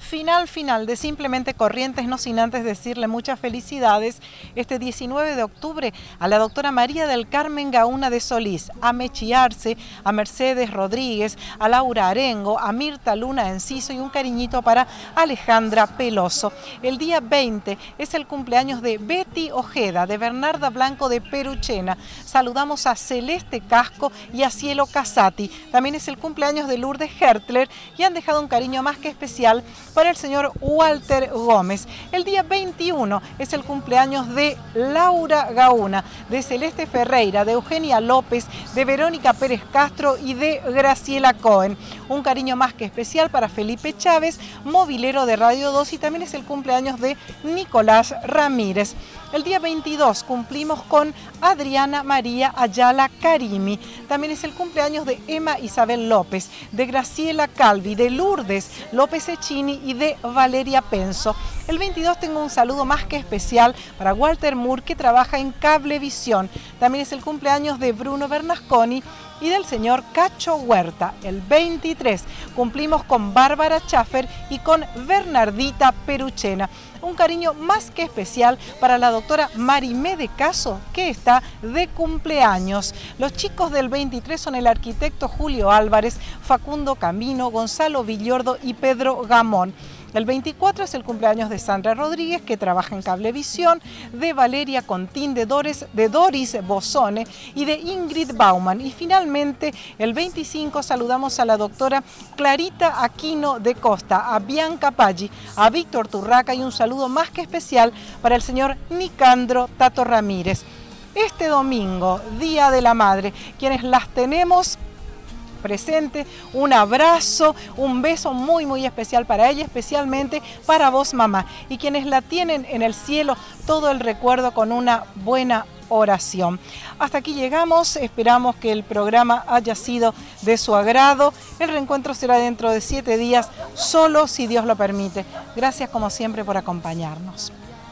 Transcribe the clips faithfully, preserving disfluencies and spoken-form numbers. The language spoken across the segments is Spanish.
final final de Simplemente Corrientes, no sin antes decirle muchas felicidades este diecinueve de octubre a la doctora María del Carmen Gauna de Solís, a Mechi Arce, a Mercedes Rodríguez, a Laura Arengo, a Mirta Luna Enciso y un cariñito para Alejandra Peloso. El día veinte es el cumpleaños de Betty Ojeda, de Bernarda Blanco de Peruchena. Saludamos a Celeste Casco y a Cielo Casati. También es el cumpleaños de Lourdes Hertler y han dejado un cariño más que especial para el señor Walter Gómez. El día veintiuno es el cumpleaños de Laura Gauna, de Celeste Ferreira, de Eugenia López, de Verónica Pérez Castro y de Graciela Cohen. Un cariño más que especial para Felipe Chávez, movilero de Radio dos, y también es el cumpleaños de Nicolás Ramírez. El día veintidós cumplimos con Adriana María Ayala Karimi. También es el cumpleaños de Emma Isabel López, de Graciela Calvi, de Lourdes López Echini y de Valeria Penso. El veintidós tengo un saludo más que especial para Walter Moore, que trabaja en Cablevisión. También es el cumpleaños de Bruno Bernasconi y del señor Cacho Huerta. El veintitrés cumplimos con Bárbara Schaffer y con Bernardita Peruchena. Un cariño más que especial para la doctora Marimé de Caso, que está de cumpleaños. Los chicos del veintitrés son el arquitecto Julio Álvarez, Facundo Camino, Gonzalo Villordo y Pedro Gamón. El veinticuatro es el cumpleaños de Sandra Rodríguez, que trabaja en Cablevisión, de Valeria Contín, de Doris, de Doris Bosone y de Ingrid Bauman. Y finalmente, el veinticinco, saludamos a la doctora Clarita Aquino de Costa, a Bianca Paggi, a Víctor Turraca y un saludo más que especial para el señor Nicandro Tato Ramírez. Este domingo, Día de la Madre, quienes las tenemos presente, un abrazo, un beso muy muy especial para ella, especialmente para vos, mamá, y quienes la tienen en el cielo, todo el recuerdo con una buena oración. Hasta aquí llegamos, esperamos que el programa haya sido de su agrado. El reencuentro será dentro de siete días, solo si Dios lo permite. Gracias como siempre por acompañarnos.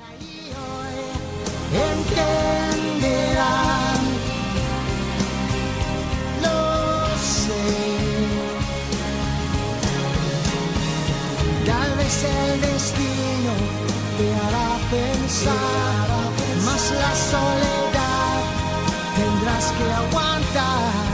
Tal vez el destino te hará pensar, más la soledad tendrás que aguantar.